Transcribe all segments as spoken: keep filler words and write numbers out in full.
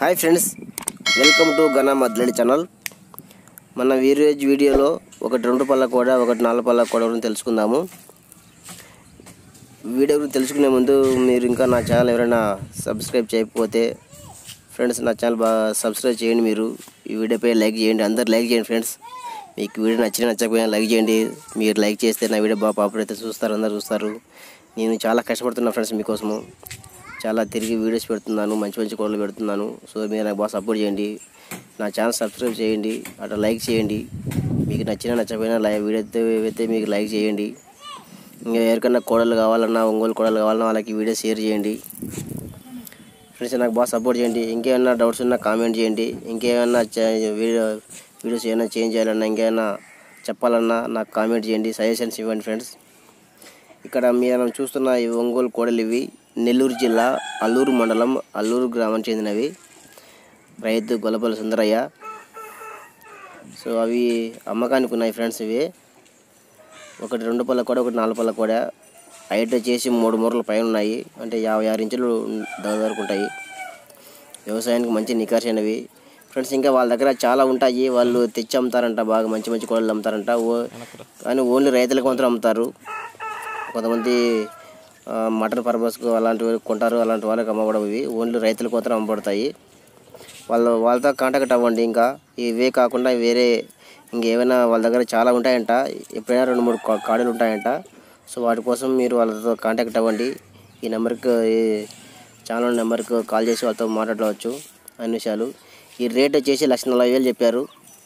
Hi friends, welcome to ఘన మద్లడి channel. మన ఈరోజు వీడియోలో ఒకటి రెండు పళ్ళ కూడా ఒకటి నాలుగు పళ్ళ కూడా గురించి తెలుసుకుందాము. వీడియో గురించి తెలుసుకునే ముందు మీరు ఇంకా నా ఛానల్ ఎవరైనా సబ్స్క్రైబ్ చేయకపోతే ఫ్రెండ్స్ నా ఛానల్ బాగా సబ్స్క్రైబ్ చేయండి. మీరు ఈ వీడియోపై లైక్ చేయండి, అందరు లైక్ చేయండి ఫ్రెండ్స్. మీకు వీడియో నచ్చిన నచ్చకపోయినా లైక్ చేయండి. మీరు లైక్ చేస్తే నా వీడియో బాగా పాపులర్ అయితే చూస్తారు, అందరు చూస్తారు. నేను చాలా కష్టపడుతున్నా ఫ్రెండ్స్ మీకోసము. చాలా తిరిగి వీడియోస్ పెడుతున్నాను, మంచి మంచి కోడలు పెడుతున్నాను. సో మీరు నాకు బాగా సపోర్ట్ చేయండి, నా ఛానల్ సబ్స్క్రైబ్ చేయండి, అట్లా లైక్ చేయండి. మీకు నచ్చినా నచ్చకపోయినా లైక్ వీడియో అయితే మీకు లైక్ చేయండి. ఇంకా ఎవరికన్నా కోడలు కావాలన్నా, ఒంగోలు కోడలు కావాలన్నా వాళ్ళకి వీడియో షేర్ చేయండి ఫ్రెండ్స్. నాకు బాగా సపోర్ట్ చేయండి. ఇంకేమైనా డౌట్స్ ఉన్నా కామెంట్ చేయండి. ఇంకేమైనా వీడియో వీడియోస్ ఏమైనా చేంజ్ చేయాలన్నా, ఇంకేమైనా చెప్పాలన్నా నాకు కామెంట్ చేయండి, సజెషన్స్ ఇవ్వండి ఫ్రెండ్స్. ఇక్కడ మీరు చూస్తున్న ఈ ఒంగోలు కోడలు ఇవి నెల్లూరు జిల్లా అల్లూరు మండలం అల్లూరు గ్రామానికి చెందినవి. రైతు గొల్లపల్లి సుందరయ్య. సో అవి అమ్మకానికి ఉన్నాయి ఫ్రెండ్స్. ఇవి ఒకటి రెండు పళ్ళ కూడా ఒకటి నాలుగు పళ్ళ కూడా. హైట్ వచ్చేసి మూడు మూరల పైన ఉన్నాయి, అంటే యాభై ఆరు ఇంచులు దాదాపు ఉంటాయి. వ్యవసాయానికి మంచి నికార్సైనవి ఫ్రెండ్స్. ఇంకా వాళ్ళ దగ్గర చాలా ఉంటాయి, వాళ్ళు తెచ్చి అమ్ముతారంట, బాగా మంచి మంచి కోడలు అమ్ముతారంట. ఓ కానీ ఓన్లీ రైతులకు మాత్రం అమ్ముతారు. కొంతమంది మటన్ పర్పస్కు అలాంటివి కొంటారు, అలాంటి వాళ్ళకి అమ్మబడవు. ఇవి ఓన్లీ రైతులకు మాత్రం అమ్మబడతాయి. వాళ్ళు వాళ్ళతో కాంటాక్ట్ అవ్వండి. ఇంకా ఇవే కాకుండా వేరే ఇంకేమైనా వాళ్ళ దగ్గర చాలా ఉంటాయంట, ఎప్పుడైనా రెండు మూడు కాడలు ఉంటాయంట. సో వాటి కోసం మీరు వాళ్ళతో కాంటాక్ట్ అవ్వండి. ఈ నెంబర్కి, ఈ ఛానల్ నెంబర్కి కాల్ చేసి వాళ్ళతో మాట్లాడవచ్చు అన్ని విషయాలు. ఈ రేట్ వచ్చేసి లక్ష నలభై వేలు చెప్పారు.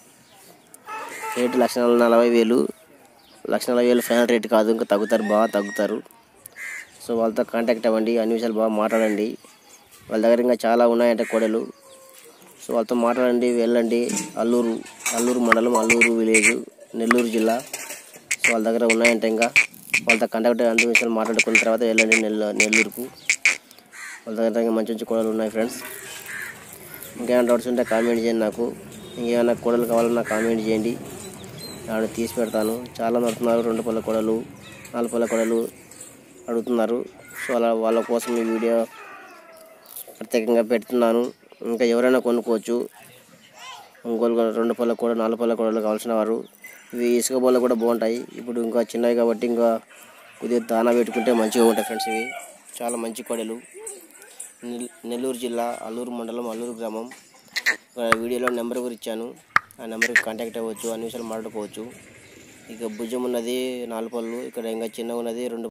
రేటు లక్ష నలభై వేలు లక్ష నలభై వేలు ఫైనల్ రేట్ కాదు, ఇంకా తగ్గుతారు, బాగా తగ్గుతారు. సో వాళ్ళతో కాంటాక్ట్ అవ్వండి, అన్ని విషయాలు బాగా మాట్లాడండి. వాళ్ళ దగ్గర ఇంకా చాలా ఉన్నాయంటే కోడలు. సో వాళ్ళతో మాట్లాడండి, వెళ్ళండి. అల్లూరు అల్లూరు మండలం అల్లూరు విలేజ్ నెల్లూరు జిల్లా. సో వాళ్ళ దగ్గర ఉన్నాయంటే ఇంకా వాళ్ళతో కాంటాక్ట్ అన్ని విషయాలు మాట్లాడుకున్న తర్వాత వెళ్ళండి నెల్ల నెల్లూరుకు. వాళ్ళ దగ్గర ఇంకా మంచి మంచి కోడలు ఉన్నాయి ఫ్రెండ్స్. ఇంకేమైనా డౌట్స్ ఉంటే కామెంట్ చేయండి నాకు. ఇంకేమైనా కోడలు కావాలన్నా కామెంట్ చేయండి, నేను తీసి పెడతాను. చాలా అడుగుతున్నారు, రెండు పళ్ళ కోడలు నాలుగు పళ్ళ కోడలు అడుగుతున్నారు. సో అలా వాళ్ళ కోసం ఈ వీడియో ప్రత్యేకంగా పెడుతున్నాను. ఇంకా ఎవరైనా కొనుక్కోవచ్చు. ఒంగోలు రెండు పళ్ళ కూడా నాలుగు పళ్ళ కోడలు కావాల్సిన వారు. ఇవి ఇసుక బోళ్ళు కూడా బాగుంటాయి. ఇప్పుడు ఇంకా చిన్నవి కాబట్టి ఇంకా కొద్దిగా దానా పెట్టుకుంటే మంచిగా ఉంటాయి ఫ్రెండ్స్. ఇవి చాలా మంచి కోడలు. నెల్లూరు జిల్లా అల్లూరు మండలం అల్లూరు గ్రామం. వీడియోలో నెంబర్ కూడా ఇచ్చాను, ఆ నెంబర్కి కాంటాక్ట్ అవ్వచ్చు, అన్ని విషయాలు మాట్లాడుకోవచ్చు. ఇక భుజం ఉన్నది నాలుగు పళ్ళు, ఇక్కడ ఇంకా చిన్న ఉన్నది రెండు